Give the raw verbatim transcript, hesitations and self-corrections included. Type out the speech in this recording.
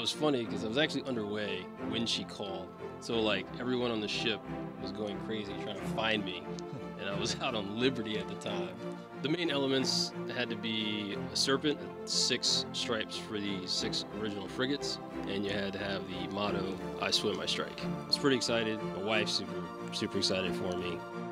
was funny because I was actually underway when she called. So like everyone on the ship was going crazy trying to find me. And I was out on Liberty at the time. The main elements had to be a serpent, six stripes for the six original frigates, and you had to have the motto, I swim, I strike. I was pretty excited. My wife's super, super excited for me.